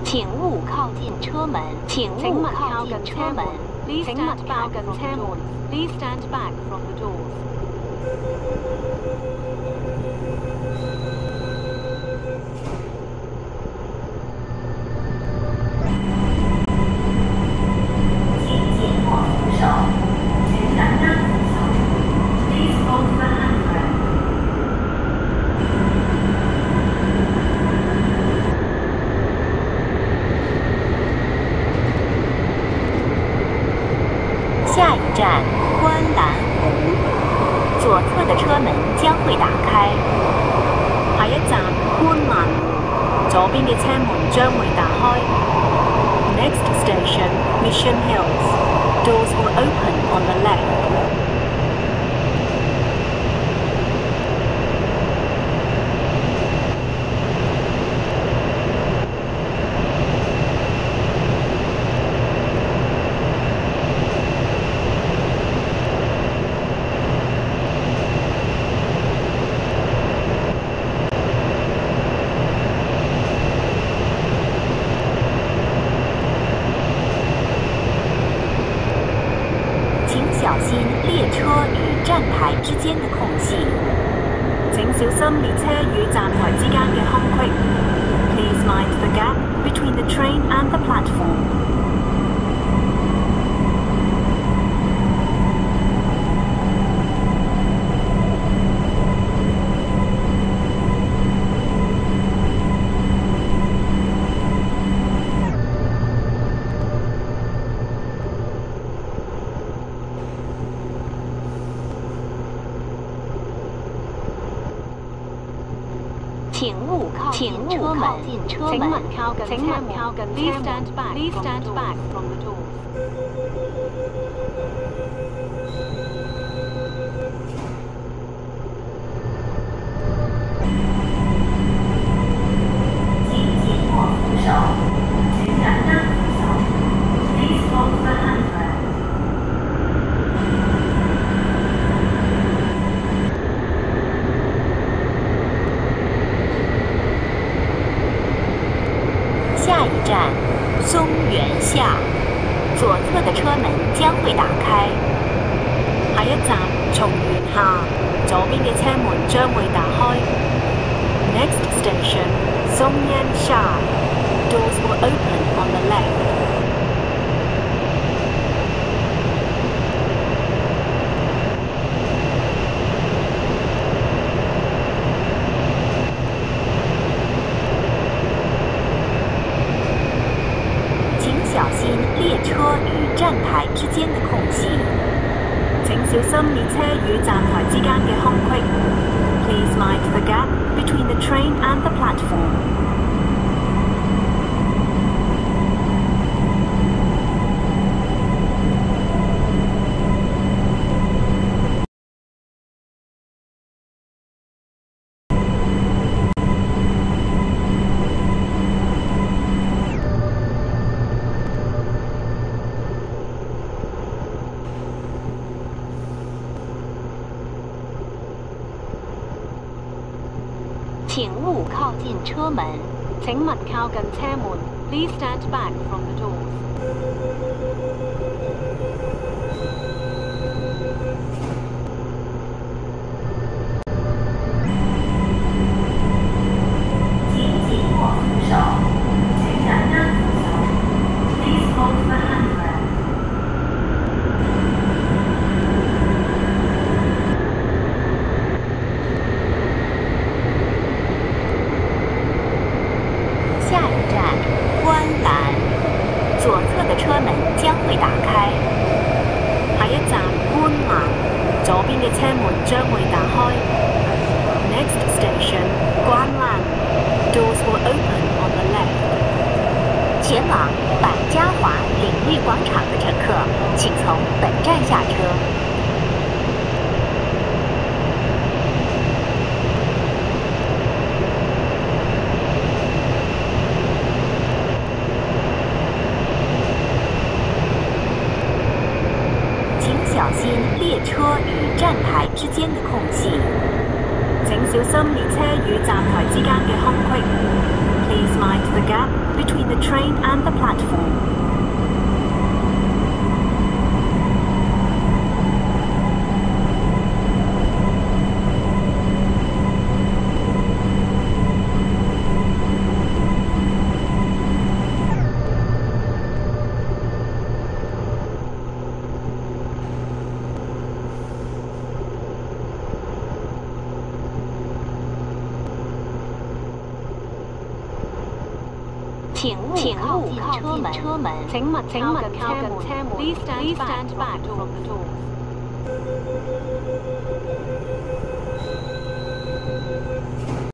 请勿靠近车门，请勿靠近车门。 Please stand back from the doors. Please stand back from the doors. 请紧握扶手，请紧握扶手。Please hold the handrail. 下一站观澜湖，左侧的车门将会打开。 下一站觀瀾湖，左邊嘅車門將會打開。Next station, Mission Hills. Doors will open on the left. 小心列車與站台之間的空隙。 請小心列車與站台之間嘅空隙。Please mind the gap between the train and the platform. 请勿靠近车门，请勿靠近車門。 Please stand back from the doors. 请紧握扶手，请紧握扶手。Please hold the handrail. 下一站松原下，左侧的車門將會打開。 下一站松原下，左邊嘅車門將會打開。Next station, Songyan-sha. Doors will open on the left. 小心列車與站台之間的空隙。 請小心列車與站台之間嘅空隙。Please mind the gap between the train and the platform. 請勿靠近車門， 請勿靠近車門。Please stand back from the doors. 请紧握扶手，请紧握扶手。Please hold the handrail. 下一站觀瀾，左側的車門將會打開。 下一站觀瀾，左邊嘅車門將會打開。Next station, 觀瀾. Doors will open on the left. 前往百家華領域廣場的乘客，請從本站下車。小心列車與站台之間的空隙。 請小心列車與站台之間嘅空隙。 Please mind the gap between the train and the platform. 请勿靠近车门。 請勿靠近車門。Please stand back from the doors.